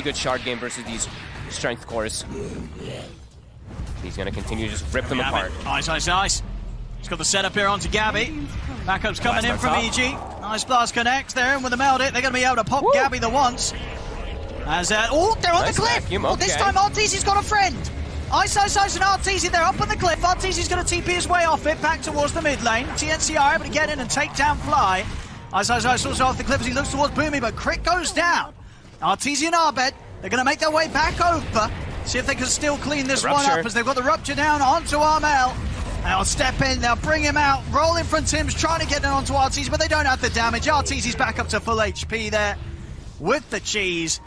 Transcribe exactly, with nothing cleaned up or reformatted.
good shard game versus these strength cores. He's going to continue to just rip them Gabby. apart. Nice, nice, nice. He's got the setup here onto Gabby. Backup's coming in from E G. Nice blast connects. They're in with the meld it. They're going to be able to pop Woo. Gabby the once. As uh, oh, they're on nice the cliff. Vacuum, oh, okay. This time Arteezy's got a friend. Ice, Ice, Ice and Arteezy, they're up on the cliff. Arteezy's going to T P his way off it, back towards the mid lane. T N C R able to get in and take down Fly. Ice, Ice, Ice also off the cliff as he looks towards Boomy, but Crit goes down. Arteezy and Arbed, they're going to make their way back over. See if they can still clean this one up as they've got the Rupture down onto Armel. They'll step in, they'll bring him out, roll in front Tim's, trying to get it onto Arteezy, but they don't have the damage. Arteezy's back up to full H P there with the cheese.